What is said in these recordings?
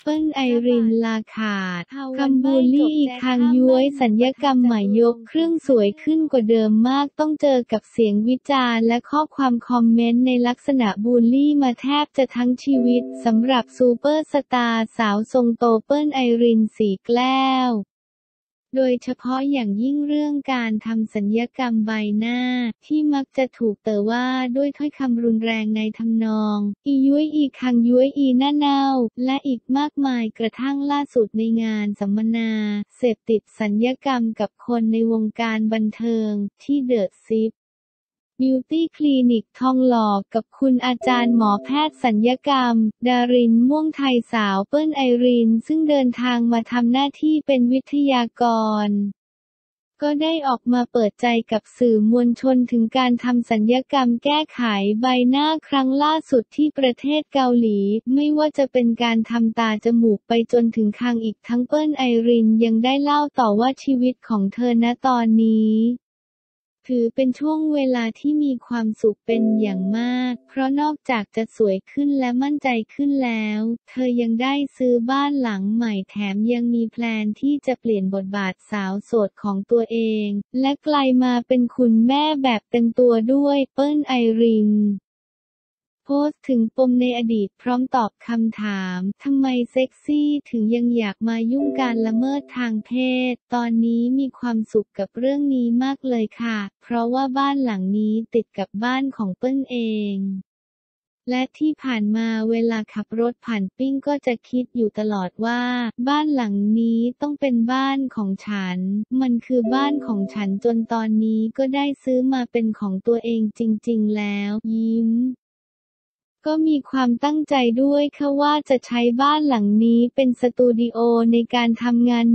เปิ้ลไอรินลาขาดคำบูลลี่อีกทางย้วยสัญญกรรมใหม่ยกเครื่องสวยขึ้นกว่าเดิมมากต้องเจอกับเสียงวิจารณ์และข้อความคอมเมนต์ในลักษณะบูลลี่มาแทบจะทั้งชีวิตสำหรับซูเปอร์สตาร์สาวทรงโตเปิ้ลไอรินศรีแก้วโดยเฉพาะอย่างยิ่งเรื่องการทำศัลยกรรมใบหน้าที่มักจะถูกต่อว่าด้วยถ้อยคำรุนแรงในทำนองอีย้วยอีคังย้วยอีหน้าเน่าและอีกมากมายกระทั่งล่าสุดในงานสัมมนาเสพติดศัลยกรรมกับคนในวงการบันเทิงที่เดอะซิปบิวตี้คลินิกทองหล่อกับคุณอาจารย์หมอแพทย์ศัลยกรรมดารินม่วงไทยสาวเปิ้ลไอรินซึ่งเดินทางมาทำหน้าที่เป็นวิทยากรก็ได้ออกมาเปิดใจกับสื่อมวลชนถึงการทำศัลยกรรมแก้ไขใบหน้าครั้งล่าสุดที่ประเทศเกาหลีไม่ว่าจะเป็นการทำตาจมูกไปจนถึงคางอีกทั้งเปิ้ลไอรินยังได้เล่าต่อว่าชีวิตของเธอณตอนนี้ถือเป็นช่วงเวลาที่มีความสุขเป็นอย่างมากเพราะนอกจากจะสวยขึ้นและมั่นใจขึ้นแล้วเธอยังได้ซื้อบ้านหลังใหม่แถมยังมีแพลนที่จะเปลี่ยนบทบาทสาวโสดของตัวเองและกลายมาเป็นคุณแม่แบบเต็มตัวด้วยเปิ้ลไอรินโพสต์ถึงปมในอดีตพร้อมตอบคำถามทำไมเซ็กซี่ถึงยังอยากมายุ่งการละเมิดทางเพศตอนนี้มีความสุขกับเรื่องนี้มากเลยค่ะเพราะว่าบ้านหลังนี้ติดกับบ้านของเปิ้ลเองและที่ผ่านมาเวลาขับรถผ่านปิ้งก็จะคิดอยู่ตลอดว่าบ้านหลังนี้ต้องเป็นบ้านของฉันมันคือบ้านของฉันจนตอนนี้ก็ได้ซื้อมาเป็นของตัวเองจริงๆแล้วยิ้มก็มีความตั้งใจด้วยค่ะว่าจะใช้บ้านหลังนี้เป็นสตูดิโอในการทำงาน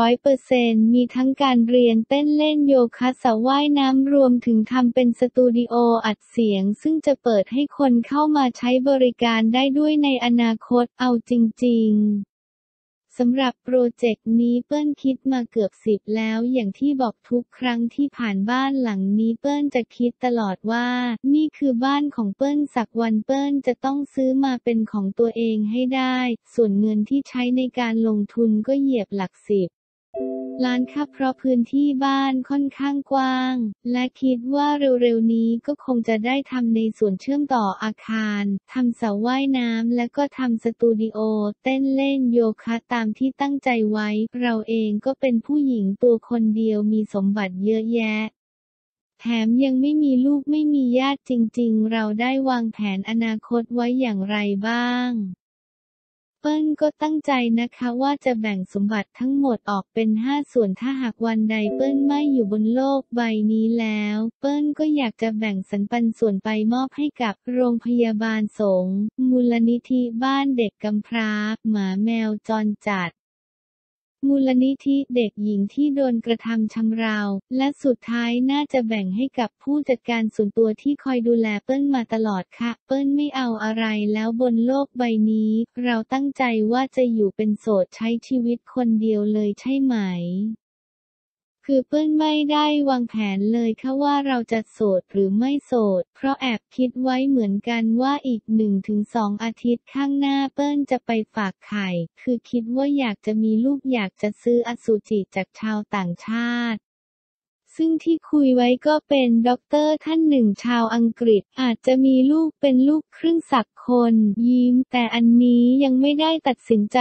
100% มีทั้งการเรียนเต้นเล่นโยคะสระว่ายน้ำรวมถึงทำเป็นสตูดิโออัดเสียงซึ่งจะเปิดให้คนเข้ามาใช้บริการได้ด้วยในอนาคตเอาจริงๆสำหรับโปรเจกต์นี้เปิ้ลคิดมาเกือบ10แล้วอย่างที่บอกทุกครั้งที่ผ่านบ้านหลังนี้เปิ้ลจะคิดตลอดว่านี่คือบ้านของเปิ้ลสักวันเปิ้ลจะต้องซื้อมาเป็นของตัวเองให้ได้ส่วนเงินที่ใช้ในการลงทุนก็เหยียบหลัก10 ล้านค่ะเพราะพื้นที่บ้านค่อนข้างกว้างและคิดว่าเร็วๆนี้ก็คงจะได้ทำในส่วนเชื่อมต่ออาคารทำสระว่ายน้ำและก็ทำสตูดิโอเต้นเล่นโยคะตามที่ตั้งใจไว้เราเองก็เป็นผู้หญิงตัวคนเดียวมีสมบัติเยอะแยะแถมยังไม่มีลูกไม่มีญาติจริงๆเราได้วางแผนอนาคตไว้อย่างไรบ้างเปิ้ลก็ตั้งใจนะคะว่าจะแบ่งสมบัติทั้งหมดออกเป็น5ส่วนถ้าหากวันใดเปิ้ลไม่อยู่บนโลกใบนี้แล้วเปิ้ลก็อยากจะแบ่งสรรปันส่วนไปมอบให้กับโรงพยาบาลสงฆ์มูลนิธิบ้านเด็กกำพร้าหมาแมวจรจัดมูลนิธิเด็กหญิงที่โดนกระทำชำเราและสุดท้ายน่าจะแบ่งให้กับผู้จัดการส่วนตัวที่คอยดูแลเปิ้ลมาตลอดค่ะเปิ้ลไม่เอาอะไรแล้วบนโลกใบนี้เราตั้งใจว่าจะอยู่เป็นโสดใช้ชีวิตคนเดียวเลยใช่ไหมคือเปิ้ลไม่ได้วางแผนเลยค่ะว่าเราจะโสดหรือไม่โสดเพราะแอบคิดไว้เหมือนกันว่าอีก1-2 อาทิตย์ข้างหน้าเปิ้ลจะไปฝากไข่คือคิดว่าอยากจะมีลูกอยากจะซื้ออสุจิจากชาวต่างชาติซึ่งที่คุยไว้ก็เป็นด็อกเตอร์ท่านหนึ่งชาวอังกฤษอาจจะมีลูกเป็นลูกครึ่งสักคนยิ้มแต่อันนี้ยังไม่ได้ตัดสินใจ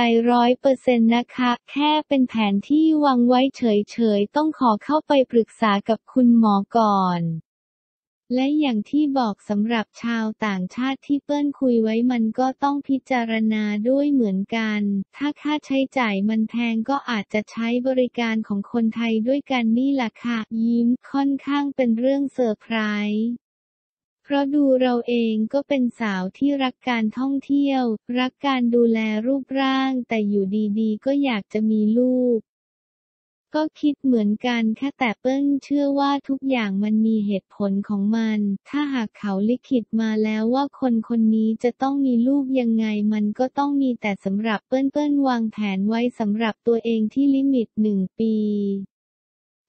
100%นะคะแค่เป็นแผนที่วางไว้เฉยๆต้องขอเข้าไปปรึกษากับคุณหมอก่อนและอย่างที่บอกสำหรับชาวต่างชาติที่เปิ้ลคุยไว้มันก็ต้องพิจารณาด้วยเหมือนกันถ้าค่าใช้จ่ายมันแพงก็อาจจะใช้บริการของคนไทยด้วยกันนี่แหละค่ะยิ้มค่อนข้างเป็นเรื่องเซอร์ไพรส์เพราะดูเราเองก็เป็นสาวที่รักการท่องเที่ยวรักการดูแลรูปร่างแต่อยู่ดีๆก็อยากจะมีลูกก็คิดเหมือนกันค่ะแต่เปิ้ลเชื่อว่าทุกอย่างมันมีเหตุผลของมันถ้าหากเขาลิขิตมาแล้วว่าคนคนนี้จะต้องมีลูกยังไงมันก็ต้องมีแต่สำหรับเปิ้ลวางแผนไว้สำหรับตัวเองที่ลิมิต1 ปี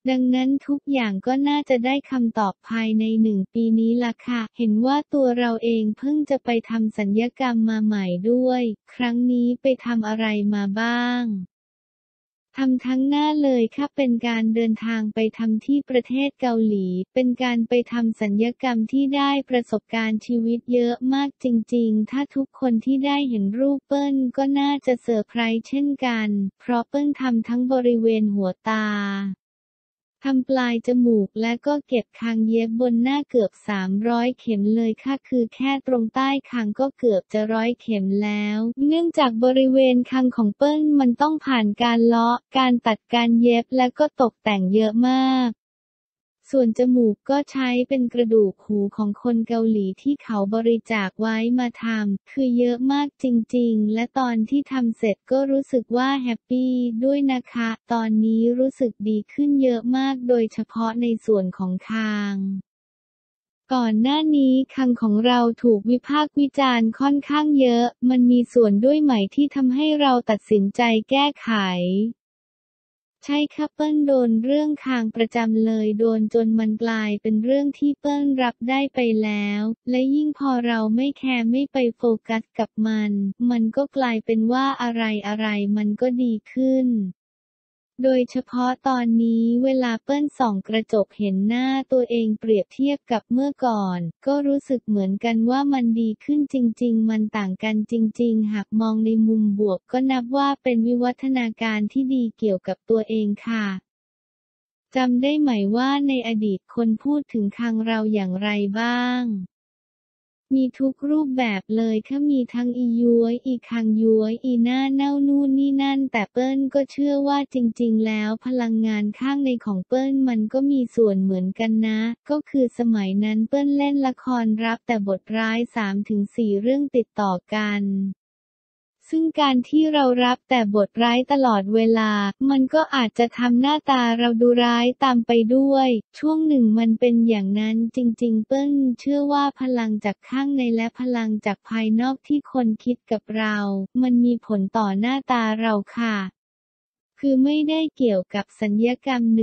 ดังนั้นทุกอย่างก็น่าจะได้คำตอบภายใน1 ปีนี้ล่ะค่ะเห็นว่าตัวเราเองเพิ่งจะไปทำศัลยกรรมมาใหม่ด้วยครั้งนี้ไปทำอะไรมาบ้างทำทั้งหน้าเลยค่ะเป็นการเดินทางไปทำที่ประเทศเกาหลีเป็นการไปทำศัลยกรรมที่ได้ประสบการณ์ชีวิตเยอะมากจริงๆถ้าทุกคนที่ได้เห็นรูปเปิ้ลก็น่าจะเซอร์ไพรส์เช่นกันเพราะเปิ้ลทำทั้งบริเวณหัวตาทำปลายจมูกและก็เก็บคางเย็บบนหน้าเกือบ300เข็มเลยค่ะคือแค่ตรงใต้คางก็เกือบจะ100เข็มแล้วเนื่องจากบริเวณคางของเปิ้ลมันต้องผ่านการเลาะการตัดการเย็บและก็ตกแต่งเยอะมากส่วนจมูกก็ใช้เป็นกระดูกหูของคนเกาหลีที่เขาบริจาคไว้มาทำคือเยอะมากจริงๆและตอนที่ทำเสร็จก็รู้สึกว่าแฮปปี้ด้วยนะคะตอนนี้รู้สึกดีขึ้นเยอะมากโดยเฉพาะในส่วนของคางก่อนหน้านี้คางของเราถูกวิพากษ์วิจารณ์ค่อนข้างเยอะมันมีส่วนด้วยไหมที่ทำให้เราตัดสินใจแก้ไขใช่ค่ะเปิ้ลโดนเรื่องคางประจำเลยโดนจนมันกลายเป็นเรื่องที่เปิ้ลรับได้ไปแล้วและยิ่งพอเราไม่แคร์ไม่ไปโฟกัสกับมันก็กลายเป็นว่าอะไรมันก็ดีขึ้นโดยเฉพาะตอนนี้เวลาเปิ้ลส่องกระจกเห็นหน้าตัวเองเปรียบเทียบกับเมื่อก่อนก็รู้สึกเหมือนกันว่ามันดีขึ้นจริงๆมันต่างกันจริงๆหากมองในมุมบวกก็นับว่าเป็นวิวัฒนาการที่ดีเกี่ยวกับตัวเองค่ะจำได้ไหมว่าในอดีตคนพูดถึงคางเราอย่างไรบ้างมีทุกรูปแบบเลยค่ะมีทั้งอีย้วยอีคางย้วยอีหน้าเน่านู่นนี่นั่นแต่เปิ้ลก็เชื่อว่าจริงๆแล้วพลังงานข้างในของเปิ้ลมันก็มีส่วนเหมือนกันนะก็คือสมัยนั้นเปิ้ลเล่นละครรับแต่บทร้าย3-4เรื่องติดต่อกันซึ่งการที่เรารับแต่บทร้ายตลอดเวลามันก็อาจจะทำหน้าตาเราดูร้ายตามไปด้วยช่วงหนึ่งมันเป็นอย่างนั้นจริงๆเปิ้ลเชื่อว่าพลังจากข้างในและพลังจากภายนอกที่คนคิดกับเรามันมีผลต่อหน้าตาเราค่ะคือไม่ได้เกี่ยวกับศัลยกรรม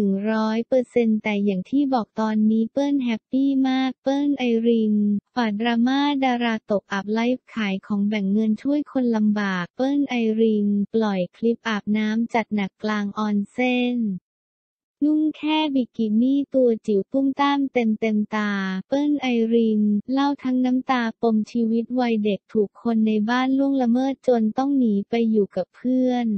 100%แต่อย่างที่บอกตอนนี้เปิ้ลแฮปปี้มากเปิ้ลไอรินฝ่าดราม่าดาราตกอับไลฟ์ขายของแบ่งเงินช่วยคนลำบากเปิ้ลไอรินปล่อยคลิปอาบน้ำจัดหนักกลางออนเซ็นนุ่งแค่บิกินี่ตัวจิ๋วตุ้มต้ามเต็มตาเปิ้ลไอรินเล่าทั้งน้ำตาปมชีวิตวัยเด็กถูกคนในบ้านล่วงละเมิดจนต้องหนีไปอยู่กับเพื่อน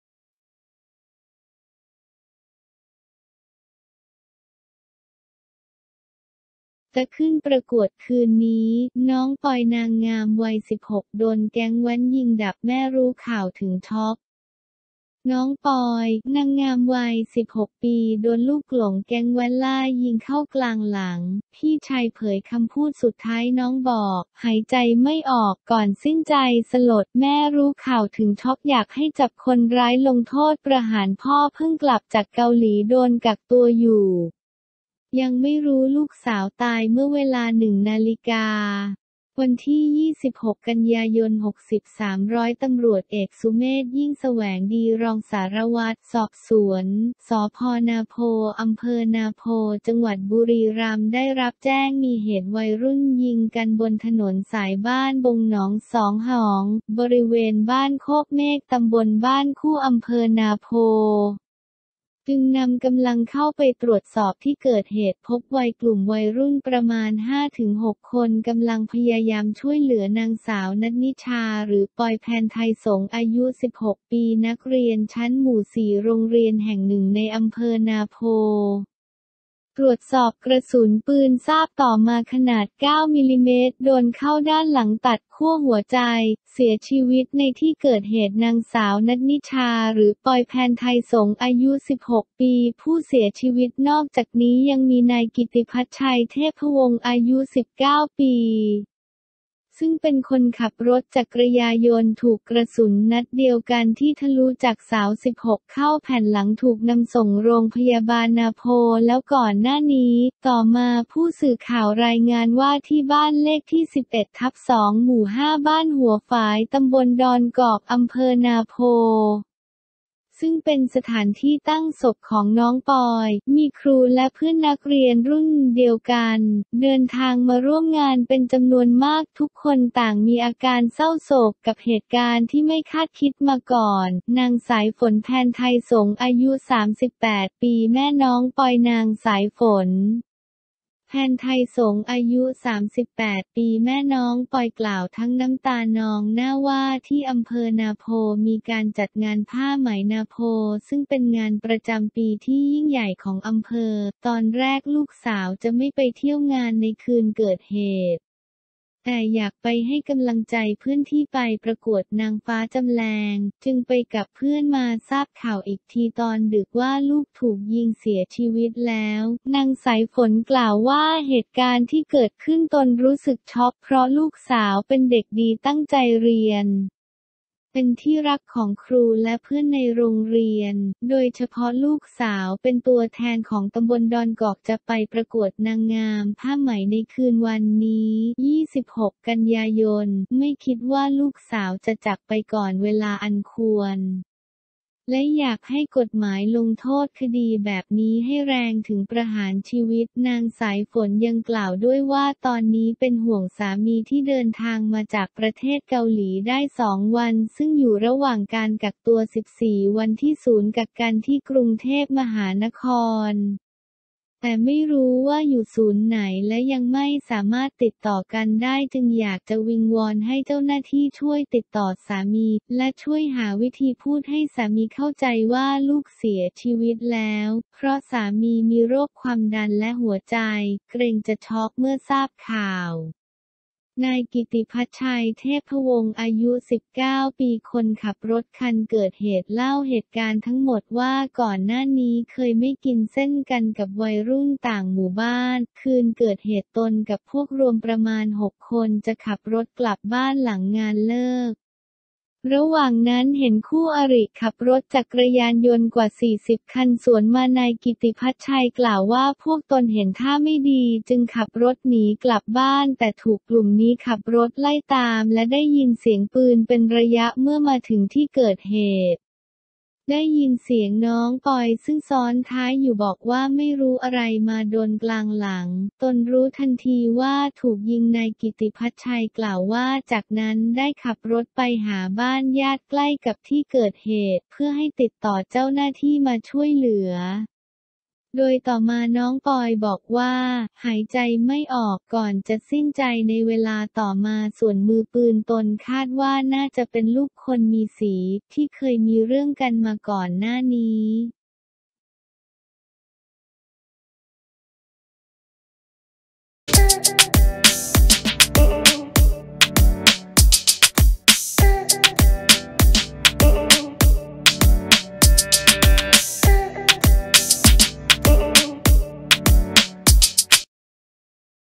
จะขึ้นประกวดคืนนี้น้องปอยนางงามวัย16โดนแก๊งแว้นยิงดับแม่รู้ข่าวถึงช็อกน้องปอยนางงามวัย16ปีโดนลูกหลงแก๊งแว้นล่ายิงเข้ากลางหลังพี่ชายเผยคำพูดสุดท้ายน้องบอกหายใจไม่ออกก่อนสิ้นใจสลดแม่รู้ข่าวถึงช็อกอยากให้จับคนร้ายลงโทษประหารพ่อเพิ่งกลับจากเกาหลีโดนกักตัวอยู่ยังไม่รู้ลูกสาวตายเมื่อเวลา1 นาฬิกาวันที่26กันยายน63ร้อยตำรวจเอกสุเมธยิ่งแสวงดีรองสารวัตรสอบสวนสภ.นาโพอำเภอนาโพจังหวัดบุรีรัมย์ได้รับแจ้งมีเหตุวัยรุ่นยิงกันบนถนนสายบ้านบงหนองสองหองบริเวณบ้านโคกเมฆตำบลบ้านคู่อำเภอนาโพจึงนำกำลังเข้าไปตรวจสอบที่เกิดเหตุพบกลุ่มวัยรุ่นประมาณ 5-6 คนกำลังพยายามช่วยเหลือนางสาวณัฐนิชาหรือปอยแพนไทยสงฆ์อายุ16ปีนักเรียนชั้นหมู่4โรงเรียนแห่งหนึ่งในอำเภอนาโพตรวจสอบกระสุนปืนทราบต่อมาขนาด 9 มิลลิเมตรโดนเข้าด้านหลังตัดขั้วหัวใจเสียชีวิตในที่เกิดเหตุนางสาวณัฐนิชาหรือปอยแพนไทยสงฆ์อายุ16ปีผู้เสียชีวิตนอกจากนี้ยังมีนายกิติพัชชัยเทพวงศ์อายุ19ปีซึ่งเป็นคนขับรถจักรยานยนต์ถูกกระสุนนัดเดียวกันที่ทะลุจากเสา16เข้าแผ่นหลังถูกนำส่งโรงพยาบาลนาโพแล้วก่อนหน้านี้ต่อมาผู้สื่อข่าวรายงานว่าที่บ้านเลขที่11/2หมู่5บ้านหัวฝายตำบลดอนกอกอำเภอนาโพซึ่งเป็นสถานที่ตั้งศพของน้องปอย มีครูและเพื่อนนักเรียนรุ่นเดียวกัน เดินทางมาร่วมงานเป็นจำนวนมากทุกคนต่างมีอาการเศร้าโศกกับเหตุการณ์ที่ไม่คาดคิดมาก่อน นางสายฝนแพนไทยสงฆ์อายุ 38 ปีแม่น้องปอยนางสายฝนแพนไทยสงฆ์อายุ 38 ปีแม่น้องปอยกล่าวทั้งน้ำตานองหน้าว่าที่อำเภอนาโพมีการจัดงานผ้าไหมนาโพซึ่งเป็นงานประจำปีที่ยิ่งใหญ่ของอำเภอ ตอนแรกลูกสาวจะไม่ไปเที่ยวงานในคืนเกิดเหตุแต่อยากไปให้กำลังใจเพื่อนที่ไปประกวดนางฟ้าจำแรงจึงไปกับเพื่อนมาทราบข่าวอีกทีตอนดึกว่าลูกถูกยิงเสียชีวิตแล้วนางสายฝนกล่าวว่าเหตุการณ์ที่เกิดขึ้นตนรู้สึกช็อกเพราะลูกสาวเป็นเด็กดีตั้งใจเรียนเป็นที่รักของครูและเพื่อนในโรงเรียน โดยเฉพาะลูกสาวเป็นตัวแทนของตำบลดอนกอกจะไปประกวดนางงามผ้าไหมในคืนวันนี้ 26 กันยายน ไม่คิดว่าลูกสาวจะจากไปก่อนเวลาอันควรและอยากให้กฎหมายลงโทษคดีแบบนี้ให้แรงถึงประหารชีวิตนางสายฝนยังกล่าวด้วยว่าตอนนี้เป็นห่วงสามีที่เดินทางมาจากประเทศเกาหลีได้2 วันซึ่งอยู่ระหว่างการกักตัว 14 วันที่ศูนย์กักกันที่กรุงเทพมหานครแต่ไม่รู้ว่าอยู่ศูนย์ไหนและยังไม่สามารถติดต่อกันได้จึงอยากจะวิงวอนให้เจ้าหน้าที่ช่วยติดต่อสามีและช่วยหาวิธีพูดให้สามีเข้าใจว่าลูกเสียชีวิตแล้วเพราะสามีมีโรคความดันและหัวใจเกรงจะช็อกเมื่อทราบข่าวนายกิติพัชชัยเทพวงศ์อายุ 19 ปีคนขับรถคันเกิดเหตุเล่าเหตุการณ์ทั้งหมดว่าก่อนหน้านี้เคยไม่กินเส้นกันกับวัยรุ่นต่างหมู่บ้านคืนเกิดเหตุตนกับพวกรวมประมาณ 6 คนจะขับรถกลับบ้านหลังงานเลิกระหว่างนั้นเห็นคู่อริขับรถจักรยานยนต์กว่า 40 คันสวนมานายกิติพัชชัยกล่าวว่าพวกตนเห็นท่าไม่ดีจึงขับรถหนีกลับบ้านแต่ถูกกลุ่มนี้ขับรถไล่ตามและได้ยินเสียงปืนเป็นระยะเมื่อมาถึงที่เกิดเหตุได้ยินเสียงน้องปอยซึ่งซ้อนท้ายอยู่บอกว่าไม่รู้อะไรมาโดนกลางหลังตนรู้ทันทีว่าถูกยิงนายกิติพัชชัยกล่าวว่าจากนั้นได้ขับรถไปหาบ้านญาติใกล้กับที่เกิดเหตุเพื่อให้ติดต่อเจ้าหน้าที่มาช่วยเหลือโดยต่อมาน้องปอยบอกว่าหายใจไม่ออกก่อนจะสิ้นใจในเวลาต่อมาส่วนมือปืนตนคาดว่าน่าจะเป็นลูกคนมีสีที่เคยมีเรื่องกันมาก่อนหน้านี้